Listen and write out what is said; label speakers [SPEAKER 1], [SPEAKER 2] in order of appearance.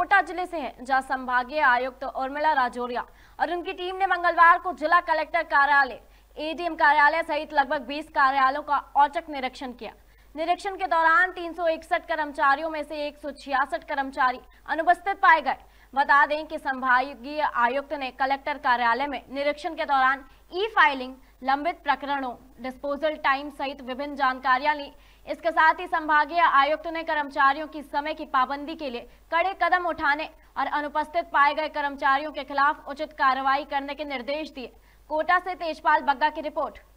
[SPEAKER 1] कोटा जिले से है, जहां संभागीय आयुक्त उर्मिला राजौरिया और उनकी टीम ने मंगलवार को जिला कलेक्टर कार्यालय, एडीएम कार्यालय सहित लगभग 20 कार्यालयों का औचक निरीक्षण किया। निरीक्षण के दौरान 361 कर्मचारियों में से 166 कर्मचारी अनुपस्थित पाए गए। बता दें कि संभागीय आयुक्त ने कलेक्टर कार्यालय में निरीक्षण के दौरान ई फाइलिंग, लंबित प्रकरणों, डिस्पोजल टाइम सहित विभिन्न जानकारियां ली। इसके साथ ही संभागीय आयुक्त ने कर्मचारियों की समय की पाबंदी के लिए कड़े कदम उठाने और अनुपस्थित पाए गए कर्मचारियों के खिलाफ उचित कार्रवाई करने के निर्देश दिए। कोटा से तेजपाल बग्गा की रिपोर्ट।